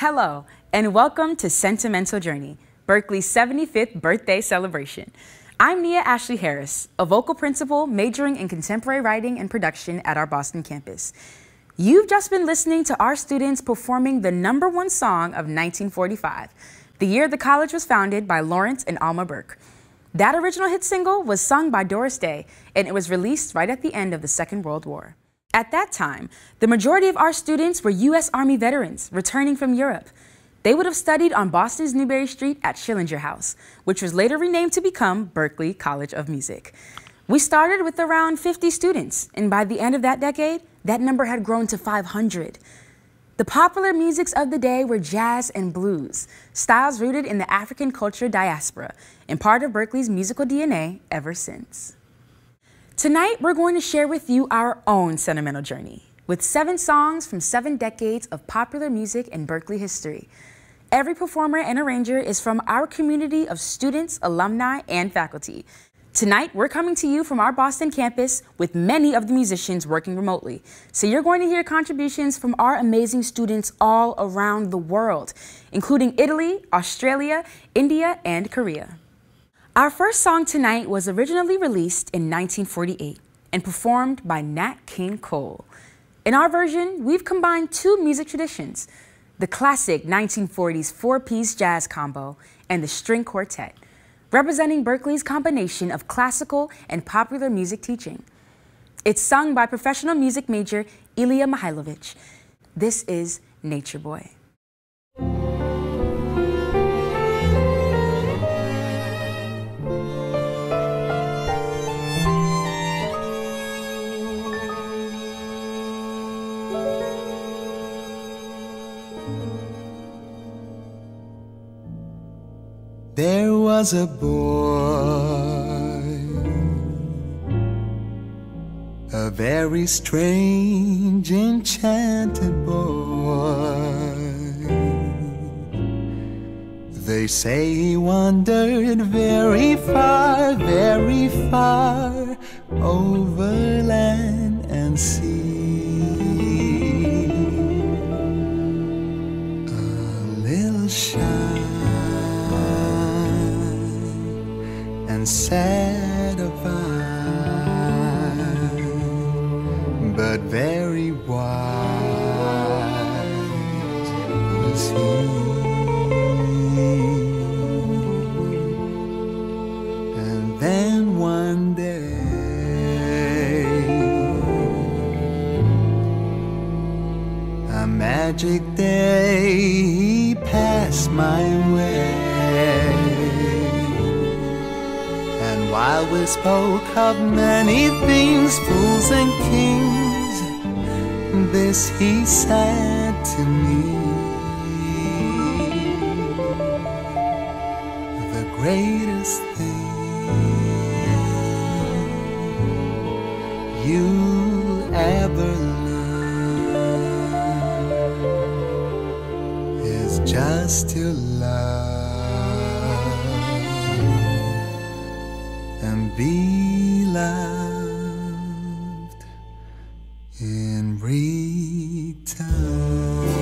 Hello, and welcome to Sentimental Journey, Berklee's 75th birthday celebration. I'm Nia Ashley Harris, a vocal principal majoring in contemporary writing and production at our Boston campus. You've just been listening to our students performing the #1 song of 1945, the year the college was founded by Lawrence and Alma Burke. That original hit single was sung by Doris Day, and it was released right at the end of the Second World War. At that time, the majority of our students were U.S. Army veterans returning from Europe. They would have studied on Boston's Newbury Street at Schillinger House, which was later renamed to become Berklee College of Music. We started with around 50 students, and by the end of that decade, that number had grown to 500. The popular musics of the day were jazz and blues, styles rooted in the African culture diaspora, and part of Berklee's musical DNA ever since. Tonight, we're going to share with you our own sentimental journey, with 7 songs from 7 decades of popular music and Berklee history. Every performer and arranger is from our community of students, alumni, and faculty. Tonight, we're coming to you from our Boston campus with many of the musicians working remotely. So you're going to hear contributions from our amazing students all around the world, including Italy, Australia, India, and Korea. Our first song tonight was originally released in 1948 and performed by Nat King Cole. In our version, we've combined 2 music traditions, the classic 1940s 4-piece jazz combo and the string quartet, representing Berklee's combination of classical and popular music teaching. It's sung by professional music major Ilya Mihailovich. This is Nature Boy. There was a boy, a very strange, enchanted boy. They say he wandered very far over land and sea. A little shy and sad of eye, but very wise was he. And then one day, a magic day, he passed my way. While we spoke of many things, fools and kings, this he said to me: the greatest thing you'll ever learn is just to love and be loved in return.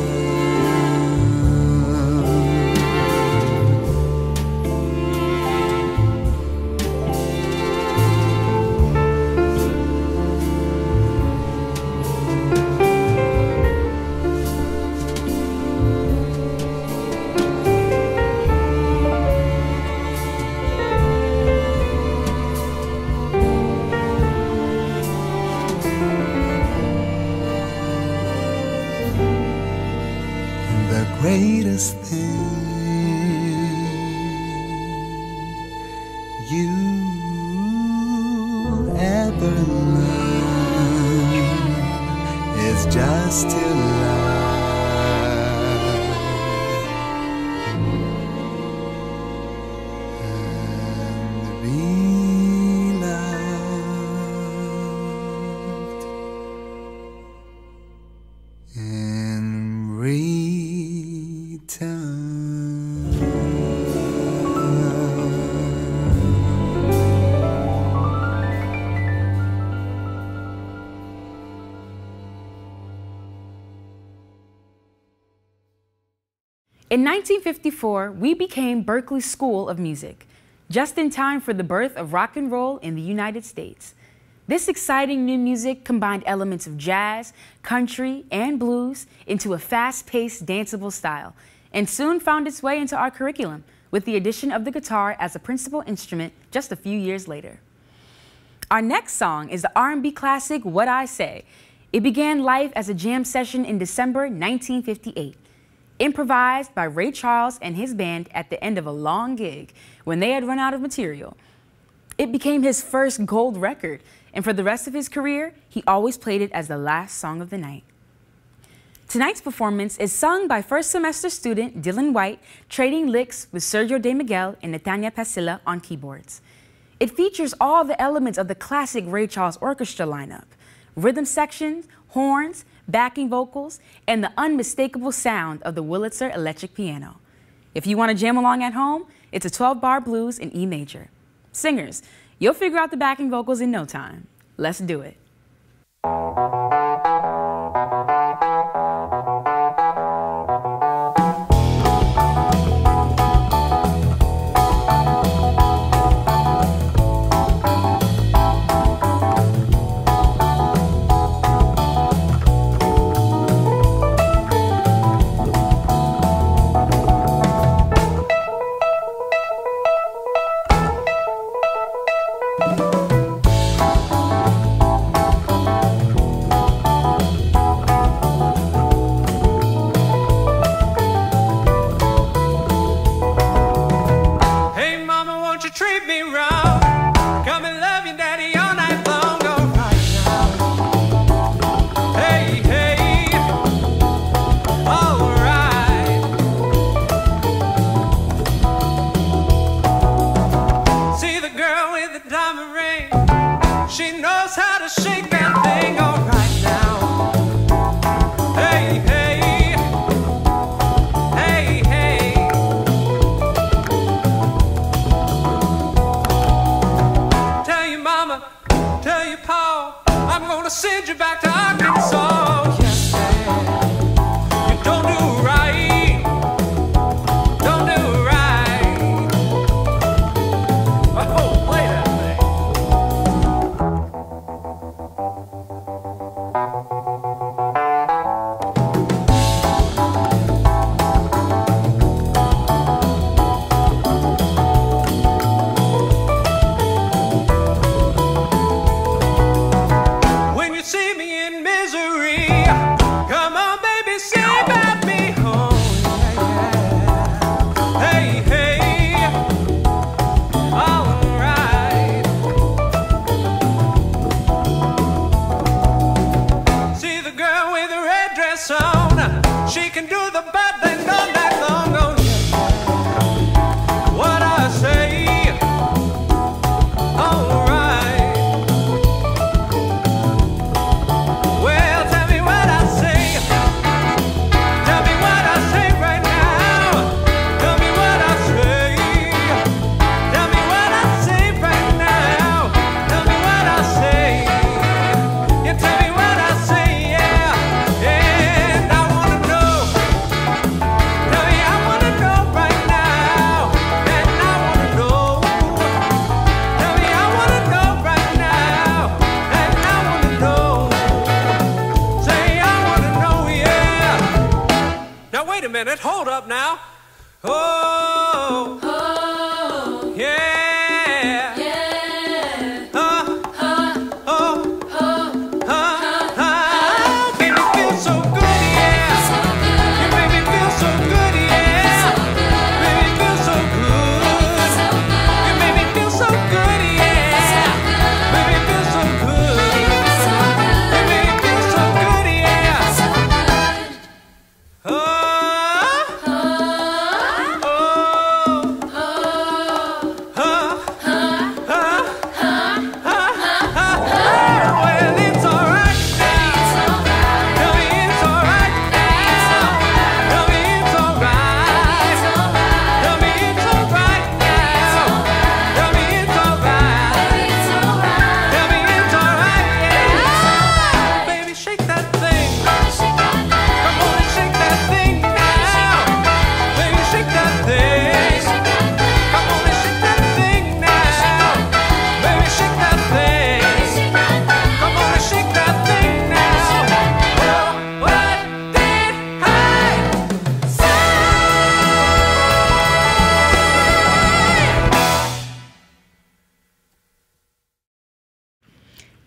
Greatest thing you ever learn is just to love and be loved in In 1954, we became Berklee School of Music, just in time for the birth of rock and roll in the United States. This exciting new music combined elements of jazz, country, and blues into a fast-paced, danceable style, and soon found its way into our curriculum, with the addition of the guitar as a principal instrument just a few years later. Our next song is the R&B classic, What I Say. It began life as a jam session in December 1958, improvised by Ray Charles and his band at the end of a long gig when they had run out of material. It became his first gold record, and for the rest of his career, he always played it as the last song of the night. Tonight's performance is sung by first semester student Dylan White, trading licks with Sergio De Miguel and Natania Pasilla on keyboards. It features all the elements of the classic Ray Charles orchestra lineup: rhythm sections, horns, backing vocals, and the unmistakable sound of the Wurlitzer electric piano. If you want to jam along at home, it's a 12-bar blues in E major. Singers, you'll figure out the backing vocals in no time. Let's do it. Hold up now. Oh, oh, yeah, yeah. Oh, oh, oh, oh. Make me feel so good, yeah. You make me feel so good, yeah. Make me feel so good. You make me feel so good, yeah. Make me feel so good. You make me feel so good, yeah. Oh.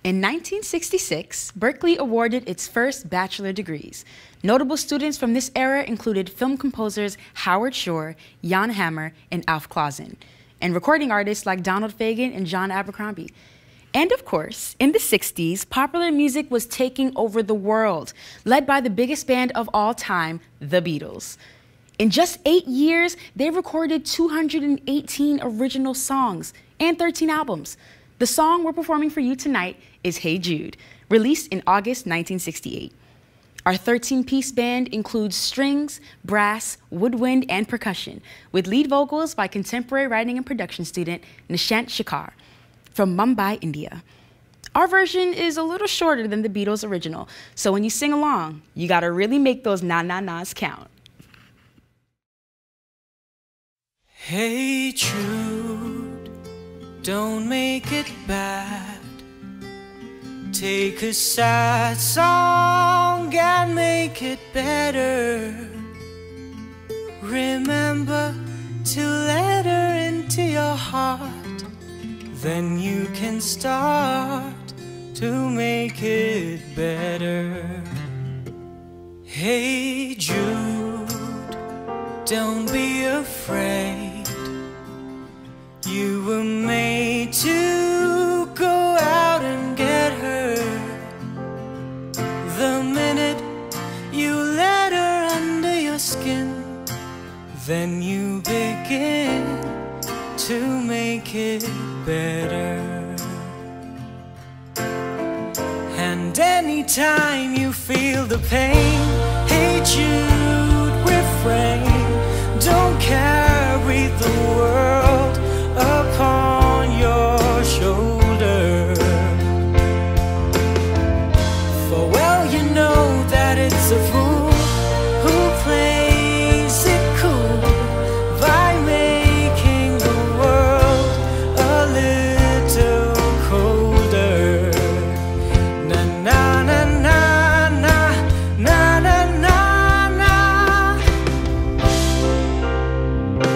In 1966, Berklee awarded its first bachelor degrees. Notable students from this era included film composers Howard Shore, Jan Hammer, and Alf Clausen, and recording artists like Donald Fagen and John Abercrombie. And of course, in the 60s, popular music was taking over the world, led by the biggest band of all time, the Beatles. In just 8 years, they recorded 218 original songs and 13 albums. The song we're performing for you tonight is Hey Jude, released in August 1968. Our 13-piece band includes strings, brass, woodwind, and percussion, with lead vocals by contemporary writing and production student Nishant Shekhar from Mumbai, India. Our version is a little shorter than the Beatles' original, so when you sing along, you gotta really make those na-na-nas count. Hey Jude, don't make it bad. Take a sad song and make it better. Remember to let her into your heart, then you can start to make it better. Hey Jude, don't be afraid. You were made to go out and get her. The minute you let her under your skin, then you begin to make it better. And anytime you feel the pain, hey Jude, refrain. Don't carry the world upon your shoulder. For well you know that it's a fool who plays it cool by making the world a little colder. Na na na na na na na na na.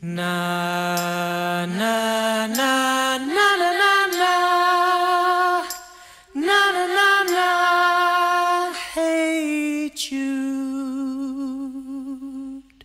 Na na na na na na na na na na na. Hey Jude.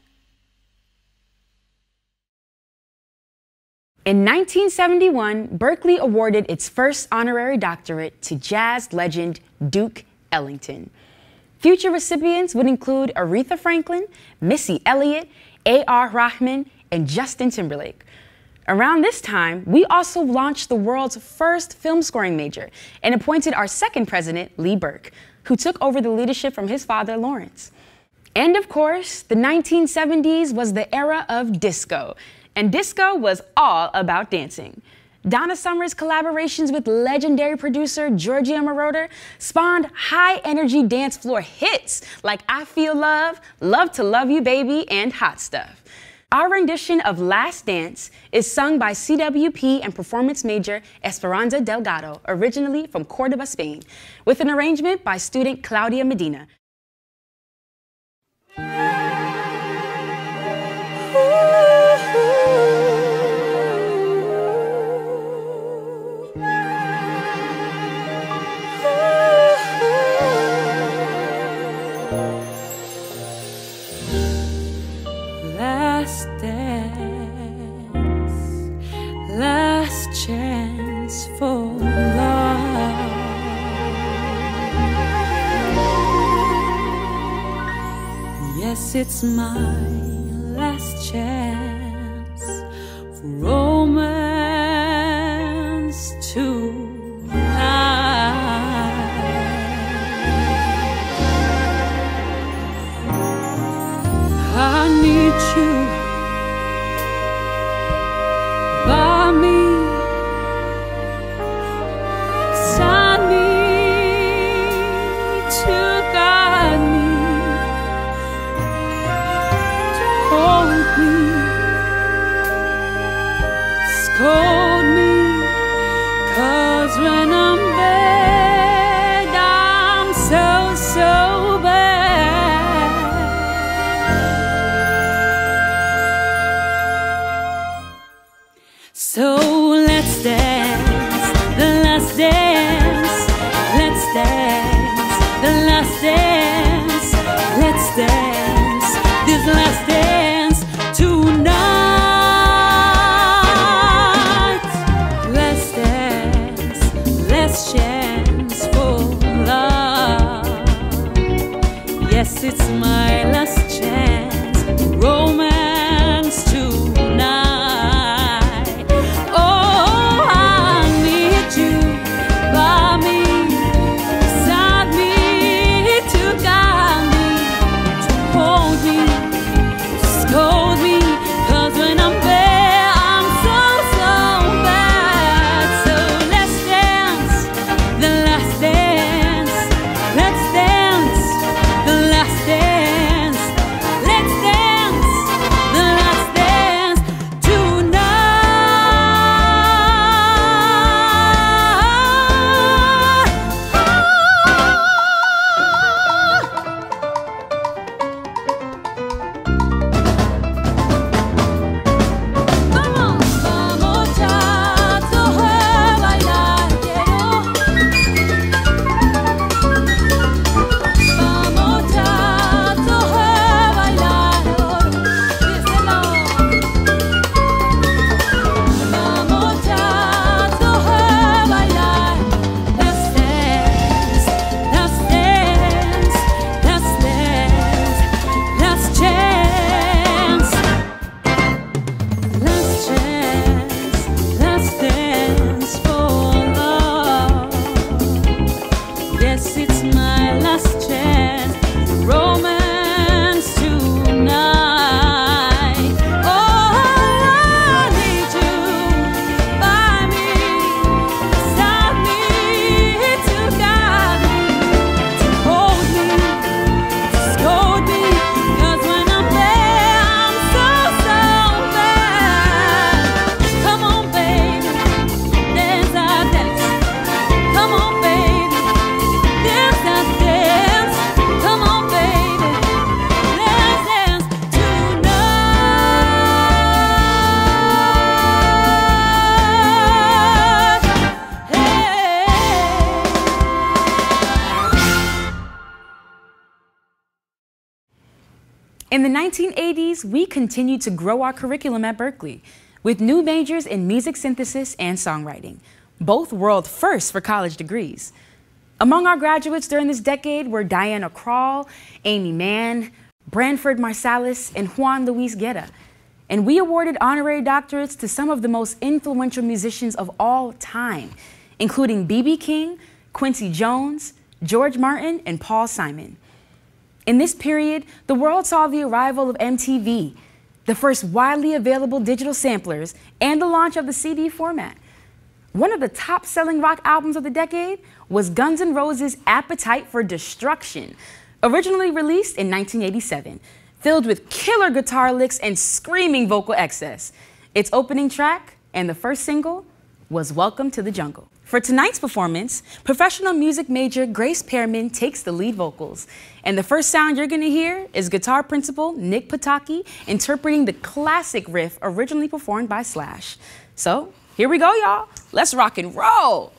In 1971, Berklee awarded its first honorary doctorate to jazz legend Duke Ellington. Future recipients would include Aretha Franklin, Missy Elliott, A.R. Rahman, and Justin Timberlake. Around this time, we also launched the world's first film scoring major and appointed our second president, Lee Burke, who took over the leadership from his father, Lawrence. And of course, the 1970s was the era of disco, and disco was all about dancing. Donna Summer's collaborations with legendary producer Giorgio Moroder spawned high-energy dance floor hits like I Feel Love, Love to Love You Baby, and Hot Stuff. Our rendition of Last Dance is sung by CWP and performance major Esperanza Delgado, originally from Cordoba, Spain, with an arrangement by student Claudia Medina. Last dance, last chance for love. Yes, it's my last chance for romance tonight. I need you by me, 'cause I need to guide me, to hold me, scold me, 'cause when I'm bad, I'm so bad. So let's dance, the last dance. Let's dance, the last dance. Let's dance, this last dance tonight. Let's dance, In the 1980s, we continued to grow our curriculum at Berklee with new majors in music synthesis and songwriting, both world firsts for college degrees. Among our graduates during this decade were Diana Krall, Amy Mann, Branford Marsalis, and Juan Luis Guerra. And we awarded honorary doctorates to some of the most influential musicians of all time, including B.B. King, Quincy Jones, George Martin, and Paul Simon. In this period, the world saw the arrival of MTV, the first widely available digital samplers, and the launch of the CD format. One of the top-selling rock albums of the decade was Guns N' Roses' Appetite for Destruction, originally released in 1987, filled with killer guitar licks and screaming vocal excess. Its opening track and the first single was Welcome to the Jungle. For tonight's performance, professional music major Grace Pearman takes the lead vocals. And the first sound you're gonna hear is guitar principal Nick Pataki interpreting the classic riff originally performed by Slash. So, here we go, y'all. Let's rock and roll.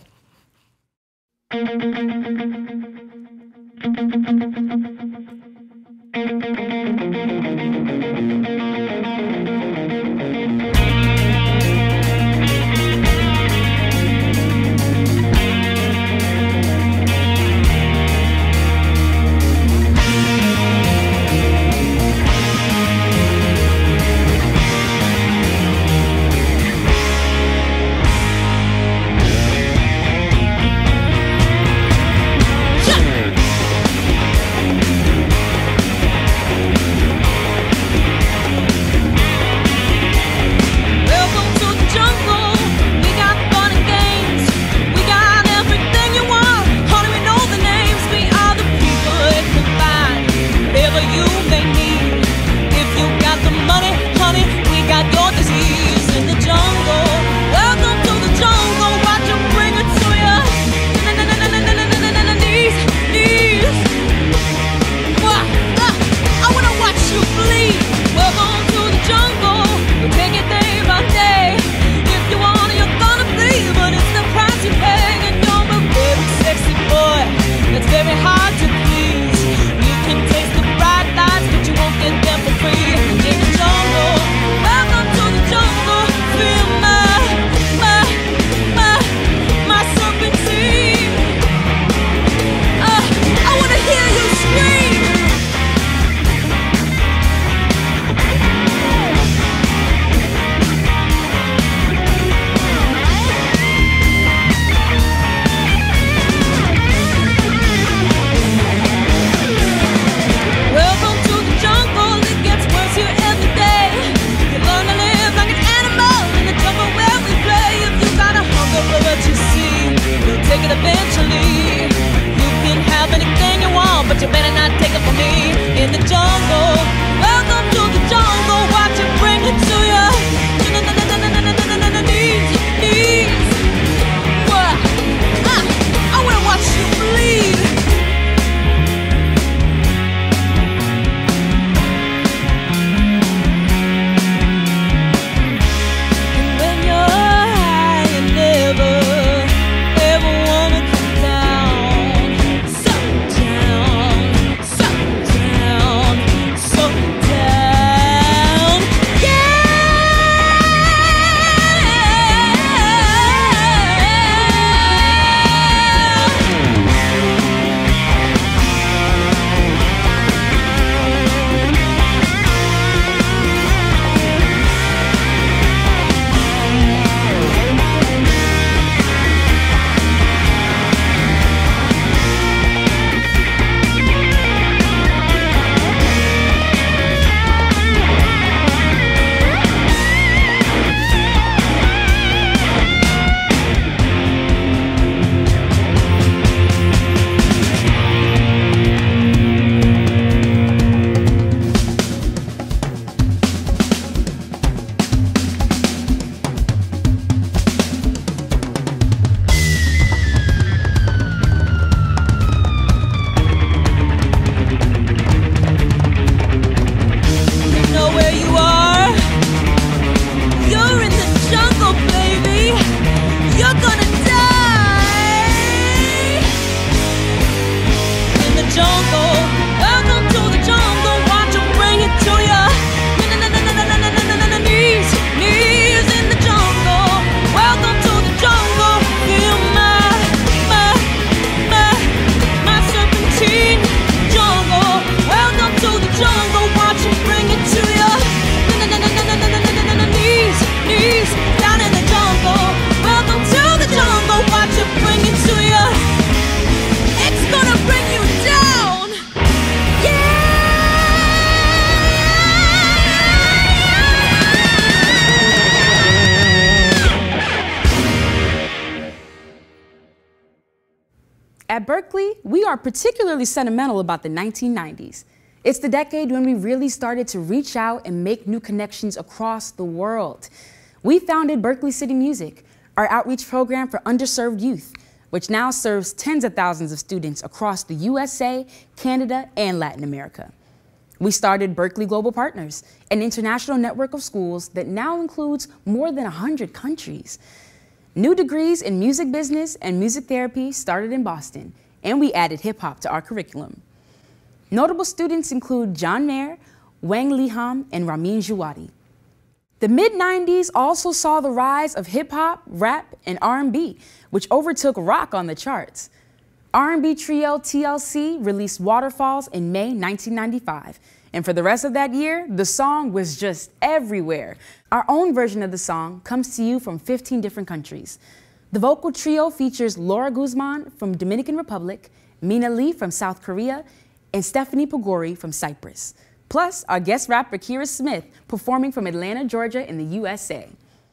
At Berklee, we are particularly sentimental about the 1990s. It's the decade when we really started to reach out and make new connections across the world. We founded Berklee City Music, our outreach program for underserved youth, which now serves tens of thousands of students across the USA, Canada, and Latin America. We started Berklee Global Partners, an international network of schools that now includes more than 100 countries. New degrees in music business and music therapy started in Boston, and we added hip-hop to our curriculum. Notable students include John Mayer, Wang Liham, and Ramin Jouadi. The mid-90s also saw the rise of hip-hop, rap, and R&B, which overtook rock on the charts. R&B trio TLC released Waterfalls in May 1995, and for the rest of that year, the song was just everywhere. Our own version of the song comes to you from 15 different countries. The vocal trio features Laura Guzman from Dominican Republic, Mina Lee from South Korea, and Stephanie Pogori from Cyprus. Plus, our guest rapper Kira Smith performing from Atlanta, Georgia in the USA.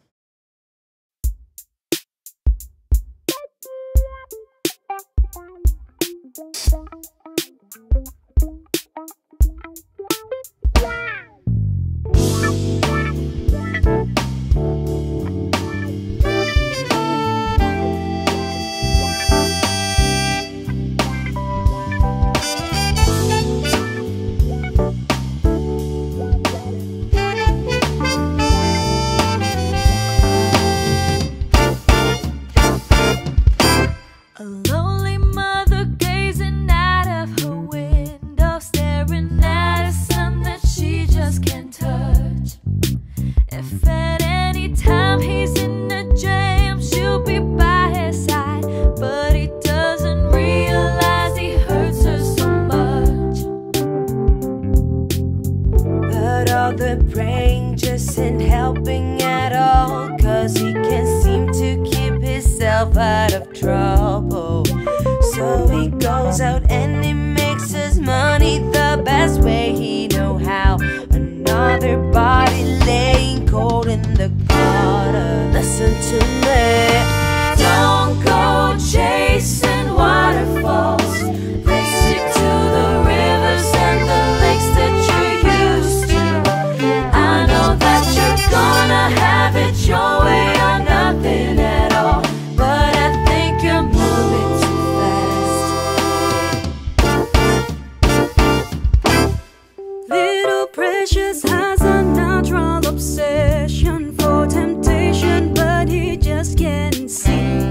A lonely mother gazing out of her window, staring at a son that she just can't touch. If at any time he's in a jam, she'll be by his side, but he doesn't realize he hurts her so much. But all the praying just ain't helping at all, 'cause he can't seem to keep himself out of trouble. So he goes out and he makes his money the best way he know how. Another body laying cold in the gutter. Listen to me. Don't go chasing waterfalls. Please stick to the rivers and the lakes that you're used to. I know that you're gonna have it your way or nothing at all, but I think you're moving too fast. Little Precious has a natural obsession for temptation, but he just can't see.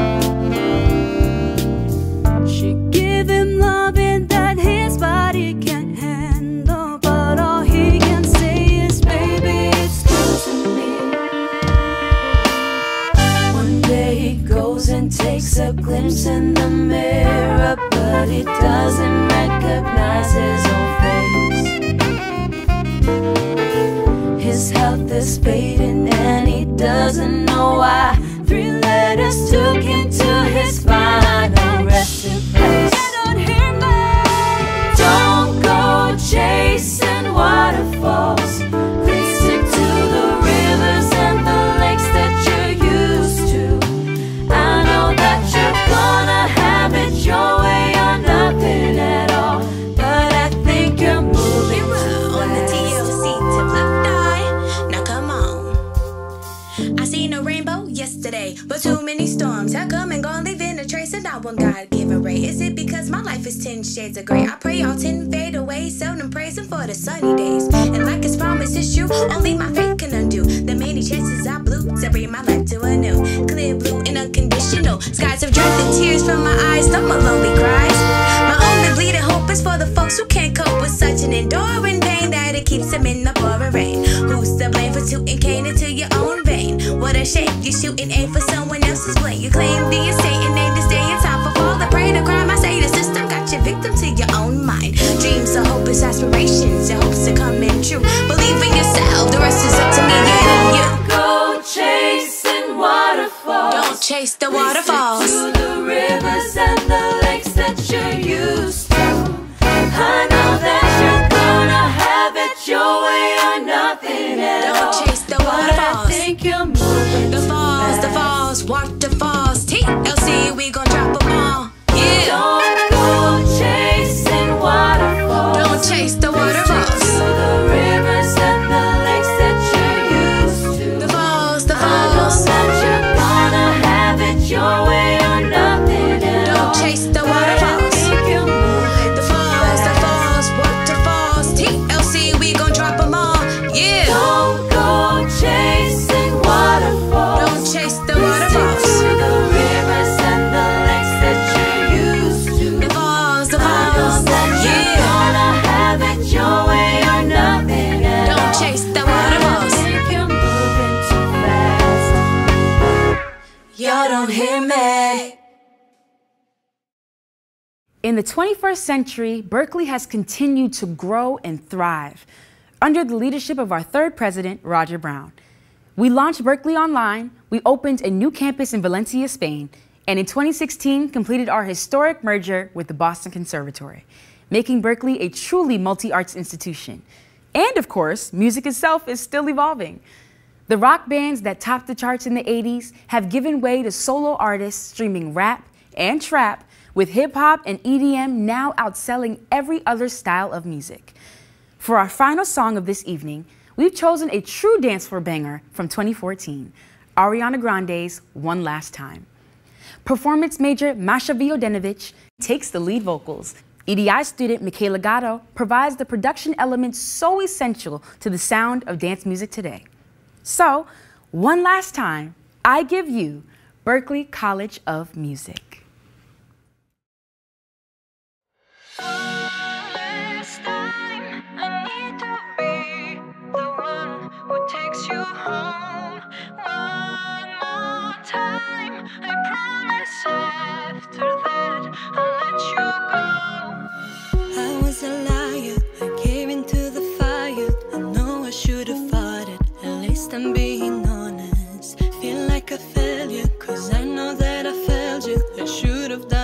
She give him loving that his body can't handle, but all he can say is, baby, it's good to me. One day he goes and takes a glimpse in the mirror, but he doesn't recognize his own face. His health is fading and he doesn't know why. 3 letters took him to his final resting place. Don't go chasing waterfalls. Please stick to the rivers and the lakes that you're used to. I know that you're gonna have it your way or nothing at all, but I think you're moving too fast. On the TLC to left eye. Now come on. I seen a rainbow yesterday, but too many storms. How come and gone, leaving a trace and not one God-given ray? Is it because my life is 10 shades of gray? I pray all 10 fade away, seldom praising for the sunny days. And like his promise is true, only my faith can undo the many chances I blew to bring my life to a new clear blue and unconditional skies have dried the tears from my eyes. No more lonely cries. My only bleeding hope is for the folks who can't cope with such an enduring pain that it keeps them in the pouring rain. Who's to blame for tooting cane into your own vein? What a shame, you shooting aim for someone else's blame. You claim the estate and name this day in time for fall. The prey to crime, I say the system got you victim to your own mind. Dreams are hopeless aspirations, your hopes are coming true. Believe in yourself, the rest is up to me and you. Go chasing waterfalls. Don't chase the waterfalls. Stick to the rivers and the lakes that you're used to. I know that you're gonna have it your way or nothing at all. Don't chase the waterfalls. But I think you're moving The falls, waterfalls. TLC, we gon' drop them all. Yeah. Don't y'all don't hear me. In the 21st century, Berklee has continued to grow and thrive under the leadership of our third president, Roger Brown. We launched Berklee Online, we opened a new campus in Valencia, Spain, and in 2016 completed our historic merger with the Boston Conservatory, making Berklee a truly multi-arts institution. And of course, music itself is still evolving. The rock bands that topped the charts in the 80s have given way to solo artists streaming rap and trap, with hip-hop and EDM now outselling every other style of music. For our final song of this evening, we've chosen a true dance floor banger from 2014, Ariana Grande's One Last Time. Performance major Masha Vodanovic takes the lead vocals. EDI student Michaela Gatto provides the production elements so essential to the sound of dance music today. So, one last time, I give you Berklee College of Music. Takes you home one more time. I promise after that I'll let you go. I was a liar, I gave into the fire. I know I should have fought it, at least I'm being honest. Feel like a failure, cause I know that I failed you. I should have done